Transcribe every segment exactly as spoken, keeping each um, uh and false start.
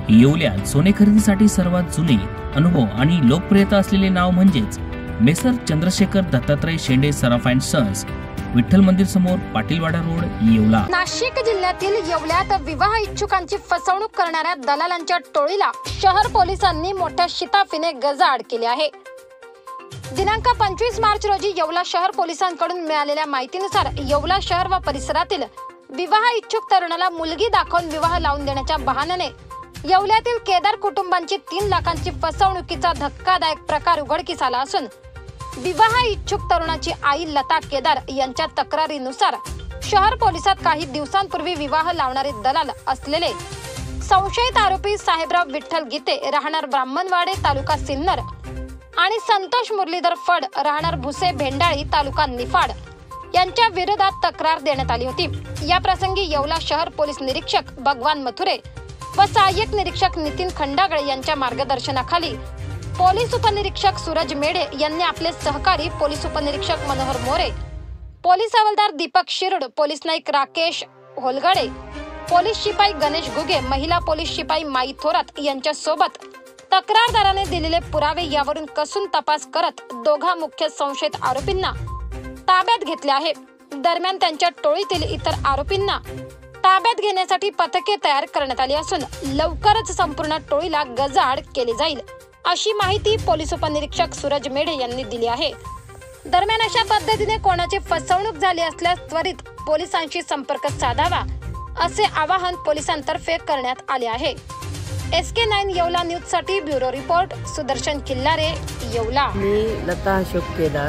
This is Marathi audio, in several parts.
येवल्यात सोने खरेदीसाठी सर्वात जुने अनुभव आणि लोकप्रियता असलेले नाव म्हणजेच messrs Chandrashekhar Dattatray Shende Saraf and sons, Vitthal मंदिर समोर, पाटीलवाडा रोड, येवला। नाशिक जिल्ह्यातील येवल्यात विवाह इच्छुकांची फसवणूक करणाऱ्या दलालांच्या टोळीला शहर पोलिसांनी मोठ्या शिताफीने गजाआड केले आहे। दिनांक पंचवीस मार्च रोजी येवला शहर पोलिसांकडून मिळालेल्या माहितीनुसार येवला शहर व परिसरातील विवाह इच्छुक तरुणाला मुलगी दाखवून विवाह लावून देण्याच्या बहाण्याने येवल्यातील केदार कुटुंबांची तीन लाखांची फसवणुकीचा धक्कादायक प्रकार उघडकीस आला असून विवाह इच्छुक तरुणाची आई लता केदार यांच्या तक्रारीनुसार शहर पोलिसात काही दिवसांपूर्वी विवाह लावणारे दलाल असलेले संशयित आरोपी साहेबराव विठ्ठल गीते राहणार ब्राह्मणवाडे तालुका सिन्नर आणि संतोष मुरलीधर फड राहणार भुसे भेंडाळी तालुका निफाड यांच्या विरोधात तक्रार देण्यात आली होती। या प्रसंगी येवला शहर पोलीस निरीक्षक भगवान मथुरे व सहाय्यक निरीक्षक नितीन खंडागळे यांच्या मार्गदर्शनाखाली पोलीस उपनिरीक्षक सूरज मेढे यांनी आपले सहकारी पोलीस उपनिरीक्षक मनोहर मोरे, पोलीस हवालदार दीपक शिरूड, पोलीस नाईक राकेश होलगडे, पोलीस शिपाई गणेश घुगे, महिला पोलीस शिपाई माई थोरात यांच्या सोबत तक्रारदाराने दिलेले पुरावे यावरून कसून तपास करत दोघा मुख्य संशयित आरोपींना ताब्यात घेतले आहे। दरम्यान त्यांच्या टोळीतील इतर आरोपींना ताब्यात घेण्यासाठी पथके तयार करण्यात आली असून लवकरच संपूर्ण टोळीला गजाआड केले जाईल, अशी माहिती पोलीस उपनिरीक्षक सूरज मेढे यांनी दिली आहे। दरम्यान अशा पद्धतीने कोणाची फसवणूक झाली असल्यास त्वरित पोलिसांशी संपर्क साधावा असे आवाहन पोलिसांतर्फे करण्यात आले आहे। S K nine Yeola news साठी ब्युरो रिपोर्ट सुदर्शन किल्लारे, येवला। मी लता अशोक केदार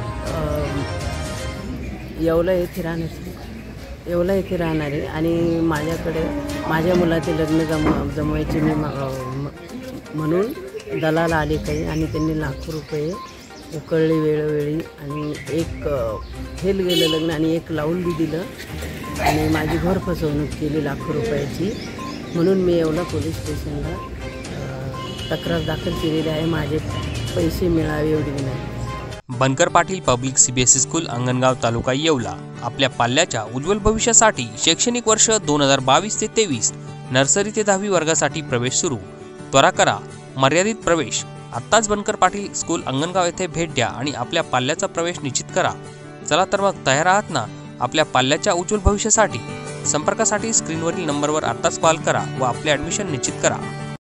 येवला येथे राहणार येवला येथे राहणार आहे आणि माझ्याकडे माझ्या मुलाचे लग्न जम जमवायचे मी म्हणून दलाल आले काही आणि त्यांनी लाखो रुपये उकळले वेळोवेळी आणि एक फेल गेलं लग्न आणि एक लावून बी दिलं आणि माझी घर फसवणूक केली लाखो रुपयाची। म्हणून मी येवला पोलीस स्टेशनला तक्रार दाखल केलेली आहे, माझे पैसे मिळावे एवढी विनंती। Bankar Patil public CBSE school Angangaon तालुका येवला आपल्या पाल्याच्या उज्ज्वल भविष्यासाठी शैक्षणिक वर्ष दोन हजार बावीस ते तेवीस नर्सरी ते दहावी वर्गासाठी प्रवेश सुरू। त्वरा करा, मर्यादित प्रवेश। आत्ताच बनकर पाटील स्कूल अंगणगाव येथे भेट द्या आणि आपल्या पाल्याचा प्रवेश निश्चित करा। चला तर मग तयार आहात ना आपल्या पाल्याच्या उज्ज्वल भविष्यासाठी? संपर्कासाठी स्क्रीनवरील नंबरवर आत्ताच कॉल करा व आपले ॲडमिशन निश्चित करा।